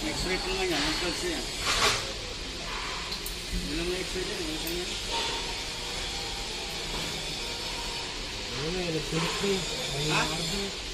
Next week naman yan. Next week yan. Hindi naman next week yan. Next week yan. Ano na, electronic free. Ha?